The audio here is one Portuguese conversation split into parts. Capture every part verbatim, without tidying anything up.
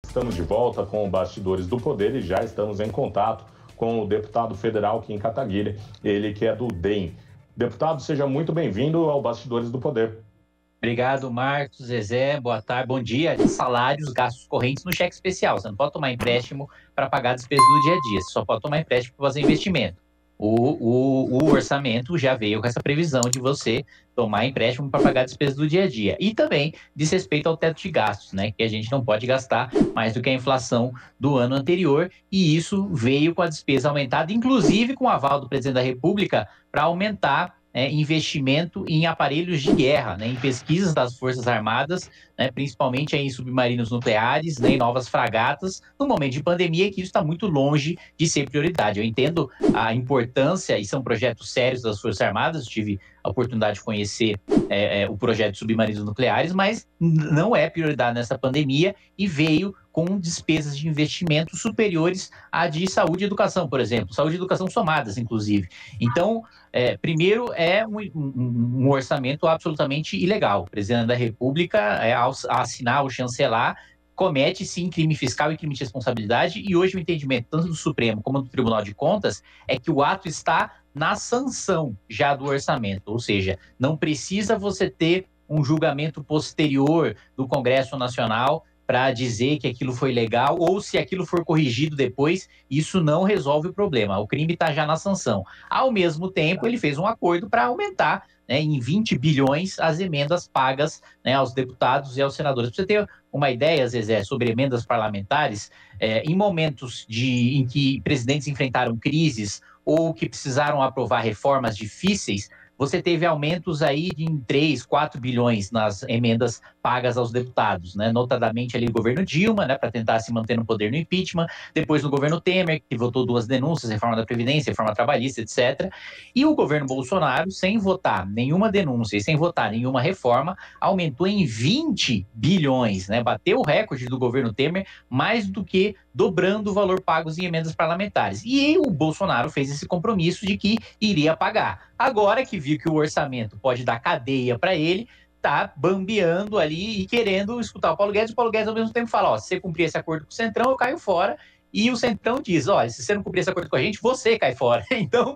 Estamos de volta com o Bastidores do Poder e já estamos em contato com o deputado federal Kim Kataguiri, ele que é do D E M. Deputado, seja muito bem-vindo ao Bastidores do Poder. Obrigado, Marcos, Zezé, boa tarde, bom dia. Salários, gastos correntes no cheque especial. Você não pode tomar empréstimo para pagar despesas do dia a dia, você só pode tomar empréstimo para fazer investimento. O, o, o orçamento já veio com essa previsão de você tomar empréstimo para pagar despesas do dia a dia. E também diz respeito ao teto de gastos, né? Que a gente não pode gastar mais do que a inflação do ano anterior. E isso veio com a despesa aumentada, inclusive com o aval do presidente da República para aumentar É, investimento em aparelhos de guerra, né, em pesquisas das Forças Armadas, né, principalmente em submarinos nucleares, né, em novas fragatas, no momento de pandemia, que isso está muito longe de ser prioridade. Eu entendo a importância, e são projetos sérios das Forças Armadas, eu tive a oportunidade de conhecer é, é, o projeto de submarinos nucleares, mas não é prioridade nessa pandemia e veio com despesas de investimento superiores à de saúde e educação, por exemplo, saúde e educação somadas, inclusive. Então, é, primeiro, é um, um, um orçamento absolutamente ilegal. O presidente da República, é, ao assinar ou chancelar, comete, sim, crime fiscal e crime de responsabilidade, e hoje o entendimento, tanto do Supremo como do Tribunal de Contas, é que o ato está na sanção já do orçamento, ou seja, não precisa você ter um julgamento posterior do Congresso Nacional para dizer que aquilo foi legal, ou se aquilo for corrigido depois, isso não resolve o problema. O crime está já na sanção. Ao mesmo tempo, ele fez um acordo para aumentar, né, em vinte bilhões as emendas pagas, né, aos deputados e aos senadores. Para você ter uma ideia, Zezé, sobre emendas parlamentares, é, em momentos de, em que presidentes enfrentaram crises ou que precisaram aprovar reformas difíceis, você teve aumentos aí de em três, quatro bilhões nas emendas pagas aos deputados, né? Notadamente ali o governo Dilma, né, para tentar se manter no poder no impeachment, depois no governo Temer, que votou duas denúncias, reforma da Previdência, reforma trabalhista, etcétera. E o governo Bolsonaro, sem votar nenhuma denúncia e sem votar nenhuma reforma, aumentou em vinte bilhões, né? Bateu o recorde do governo Temer, mais do que dobrando o valor pagos em emendas parlamentares. E o Bolsonaro fez esse compromisso de que iria pagar. Agora que viu que o orçamento pode dar cadeia para ele, tá bambeando ali e querendo escutar o Paulo Guedes. O Paulo Guedes, ao mesmo tempo, fala, ó, se você cumprir esse acordo com o Centrão, eu caio fora. E o Centrão diz, olha, se você não cumprir esse acordo com a gente, você cai fora. Então,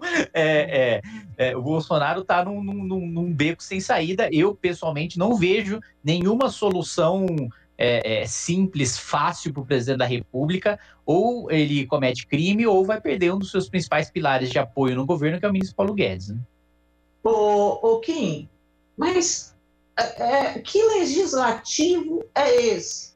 é, é, é, o Bolsonaro tá num, num, num beco sem saída. Eu, pessoalmente, não vejo nenhuma solução É, é, simples, fácil para o presidente da República. Ou ele comete crime ou vai perder um dos seus principais pilares de apoio no governo, que é o ministro Paulo Guedes, né? Ô, ô Kim, mas é, que legislativo é esse?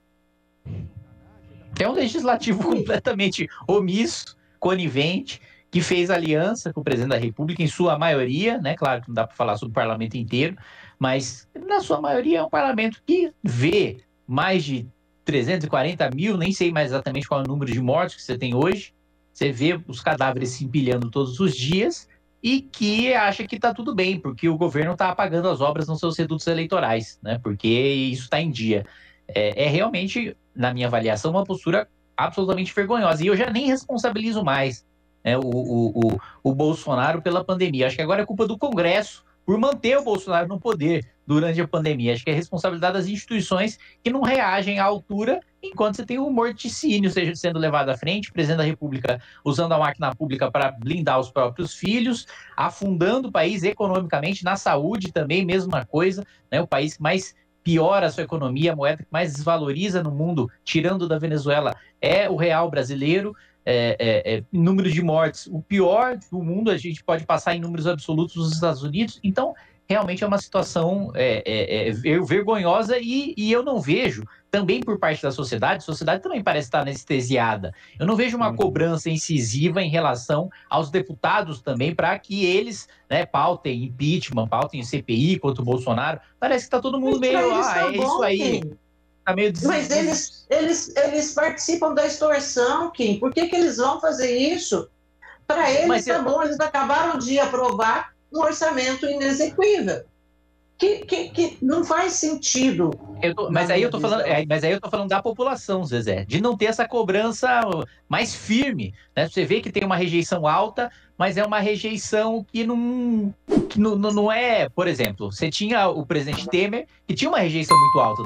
É um legislativo completamente omisso, conivente, que fez aliança com o presidente da República, em sua maioria, né? Claro que não dá para falar sobre o parlamento inteiro, mas na sua maioria é um parlamento que vê mais de trezentos e quarenta mil, nem sei mais exatamente qual é o número de mortos que você tem hoje, você vê os cadáveres se empilhando todos os dias e que acha que está tudo bem, porque o governo está apagando as obras nos seus redutos eleitorais, né? Porque isso está em dia. É, é realmente, na minha avaliação, uma postura absolutamente vergonhosa. E eu já nem responsabilizo mais, né, o, o, o, o Bolsonaro pela pandemia. Acho que agora é culpa do Congresso por manter o Bolsonaro no poder durante a pandemia. Acho que é responsabilidade das instituições que não reagem à altura enquanto você tem o morticínio seja sendo levado à frente, o presidente da República usando a máquina pública para blindar os próprios filhos, afundando o país economicamente, na saúde também, mesma coisa, né? O país que mais piora a sua economia, a moeda que mais desvaloriza no mundo, tirando da Venezuela, é o real brasileiro. É, é, é, número de mortes, o pior do mundo, a gente pode passar em números absolutos nos Estados Unidos. Então, realmente é uma situação é, é, é vergonhosa e, e eu não vejo, também por parte da sociedade, a sociedade também parece estar anestesiada. Eu não vejo uma cobrança incisiva em relação aos deputados também, para que eles, né, pautem impeachment, pautem C P I contra o Bolsonaro. Parece que está todo mundo meio, ah, tá é bom, isso aí. Kim. Tá meio des... Mas eles, eles, eles participam da extorsão, Kim. Por que, que eles vão fazer isso? Para eles, Mas tá eu... bom, eles acabaram de aprovar um orçamento inexequível. Que, que, que não faz sentido. Eu tô, mas, aí eu tô falando, é, mas aí eu tô falando da população, Zezé, de não ter essa cobrança mais firme, né? Você vê que tem uma rejeição alta, mas é uma rejeição que não, que não, não é, por exemplo, você tinha o presidente Temer, que tinha uma rejeição muito alta também.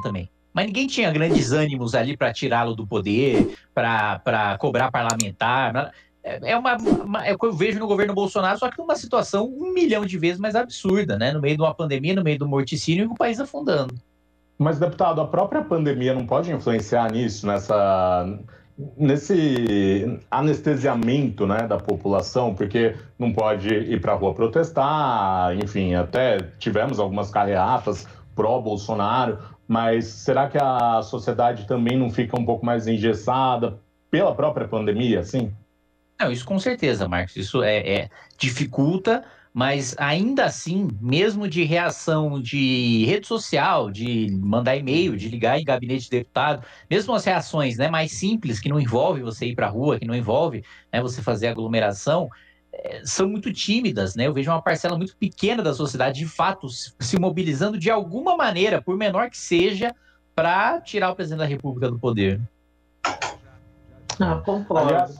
mas ninguém tinha grandes ânimos ali para tirá-lo do poder, para cobrar parlamentar. É, uma, uma, é o que eu vejo no governo Bolsonaro, só que numa situação um milhão de vezes mais absurda, né? No meio de uma pandemia, no meio do morticínio e o país afundando. Mas, deputado, a própria pandemia não pode influenciar nisso, nessa, nesse anestesiamento, né, da população, porque não pode ir para a rua protestar, enfim, até tivemos algumas carreatas pró-Bolsonaro, mas será que a sociedade também não fica um pouco mais engessada pela própria pandemia, assim? Não, isso com certeza, Marcos, isso é, é dificulta, mas ainda assim, mesmo de reação de rede social, de mandar e-mail, de ligar em gabinete de deputado, mesmo as reações, né, mais simples, que não envolve você ir para a rua, que não envolve, né, você fazer aglomeração, é, são muito tímidas, né? Eu vejo uma parcela muito pequena da sociedade, de fato, se mobilizando de alguma maneira, por menor que seja, para tirar o presidente da República do poder. Ah, concordo. Aliás,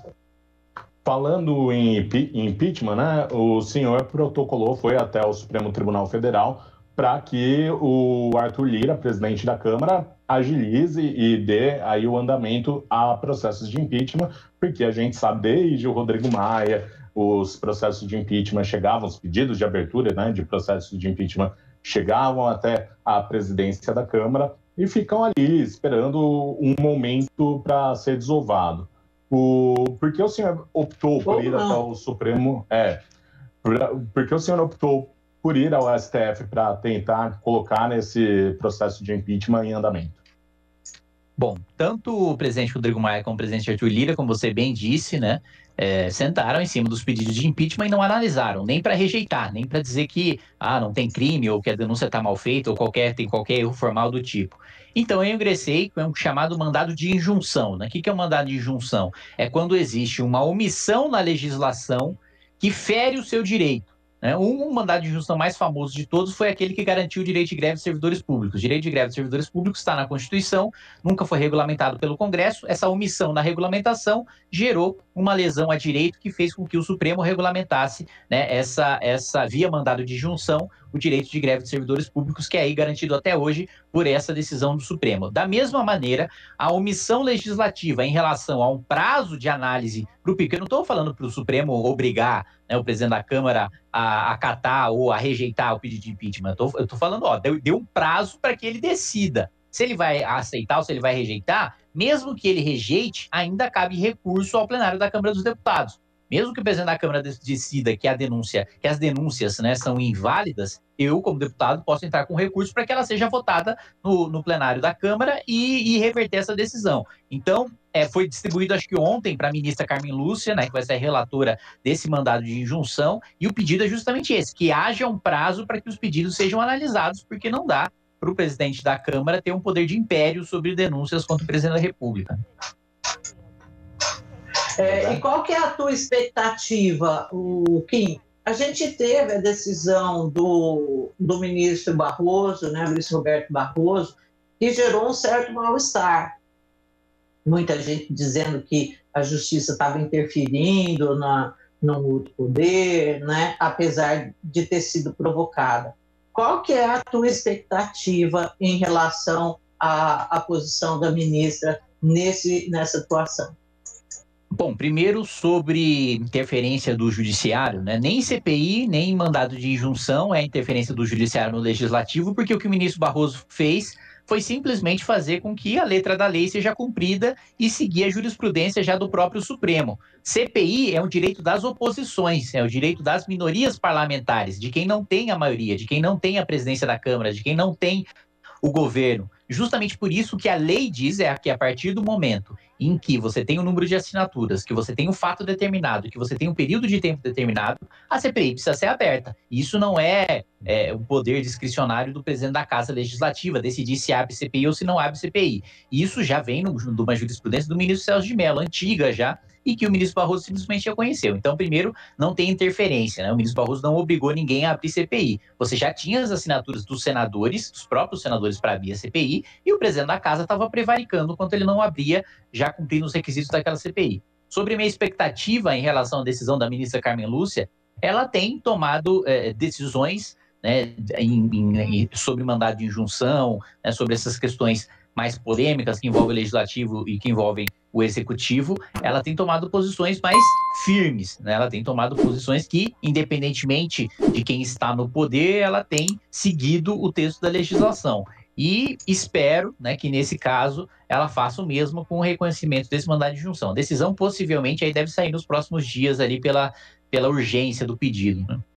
falando em impeachment, né, o senhor protocolou, foi até o Supremo Tribunal Federal para que o Arthur Lira, presidente da Câmara, agilize e dê aí o andamento a processos de impeachment, porque a gente sabe desde o Rodrigo Maia, os processos de impeachment chegavam, os pedidos de abertura, né, de processos de impeachment chegavam até a presidência da Câmara e ficam ali esperando um momento para ser desovado. O, porque o senhor optou por ir até o Supremo, é, por, porque o senhor optou por ir ao S T F para tentar colocar nesse processo de impeachment em andamento? Bom, tanto o presidente Rodrigo Maia como o presidente Arthur Lira, como você bem disse, né, é, sentaram em cima dos pedidos de impeachment e não analisaram, nem para rejeitar, nem para dizer que ah, não tem crime ou que a denúncia está mal feita ou qualquer, tem qualquer erro formal do tipo. Então, eu ingressei com um chamado mandado de injunção. Né? O que é um mandado de injunção? É quando existe uma omissão na legislação que fere o seu direito. Né? Um, um mandado de injunção mais famoso de todos foi aquele que garantiu o direito de greve de servidores públicos. O direito de greve de servidores públicos está na Constituição, nunca foi regulamentado pelo Congresso. Essa omissão na regulamentação gerou uma lesão a direito que fez com que o Supremo regulamentasse, né, essa, essa via mandado de injunção, o direito de greve de servidores públicos, que é aí garantido até hoje por essa decisão do Supremo. Da mesma maneira, a omissão legislativa em relação a um prazo de análise para o P I C, eu não estou falando para o Supremo obrigar, né, o presidente da Câmara a acatar ou a rejeitar o pedido de impeachment. Eu estou falando, ó, deu, deu um prazo para que ele decida se ele vai aceitar ou se ele vai rejeitar. Mesmo que ele rejeite, ainda cabe recurso ao plenário da Câmara dos Deputados. Mesmo que o presidente da Câmara decida que a denúncia, que as denúncias, né, são inválidas, eu, como deputado, posso entrar com recurso para que ela seja votada no, no plenário da Câmara e, e reverter essa decisão. Então, é, foi distribuído, acho que ontem, para a ministra Carmen Lúcia, né, que vai ser a relatora desse mandado de injunção, e o pedido é justamente esse, que haja um prazo para que os pedidos sejam analisados, porque não dá para o presidente da Câmara ter um poder de império sobre denúncias contra o presidente da República. É, e qual que é a tua expectativa, o Kim? A gente teve a decisão do, do ministro Barroso, né, Luiz Roberto Barroso, que gerou um certo mal-estar. Muita gente dizendo que a justiça estava interferindo na, no outro poder, né, apesar de ter sido provocada. Qual que é a tua expectativa em relação à, à posição da ministra nesse, nessa atuação? Bom, primeiro sobre interferência do judiciário, né? Nem C P I, nem mandado de injunção é interferência do judiciário no legislativo, porque o que o ministro Barroso fez foi simplesmente fazer com que a letra da lei seja cumprida e seguir a jurisprudência já do próprio Supremo. C P I é um direito das oposições, é o direito das minorias parlamentares, de quem não tem a maioria, de quem não tem a presidência da Câmara, de quem não tem o governo. Justamente por isso que a lei diz é que a partir do momento em que você tem um número de assinaturas, que você tem um fato determinado, que você tem um período de tempo determinado, a C P I precisa ser aberta. Isso não é, é um poder discricionário do presidente da Casa Legislativa, decidir se abre C P I ou se não abre C P I. Isso já vem de uma jurisprudência do ministro Celso de Mello, antiga já, e que o ministro Barroso simplesmente reconheceu. Então, primeiro, não tem interferência, né? O ministro Barroso não obrigou ninguém a abrir C P I. Você já tinha as assinaturas dos senadores, dos próprios senadores para abrir a C P I, e o presidente da Casa estava prevaricando enquanto ele não abria, já cumprindo os requisitos daquela C P I. Sobre a minha expectativa em relação à decisão da ministra Carmen Lúcia, ela tem tomado é, decisões, né, em, em, sobre mandado de injunção, né, sobre essas questões mais polêmicas, que envolvem o legislativo e que envolvem o executivo, ela tem tomado posições mais firmes, né? Ela tem tomado posições que, independentemente de quem está no poder, ela tem seguido o texto da legislação. E espero, né, que nesse caso ela faça o mesmo com o reconhecimento desse mandado de injunção. A decisão possivelmente aí deve sair nos próximos dias ali pela, pela urgência do pedido, né?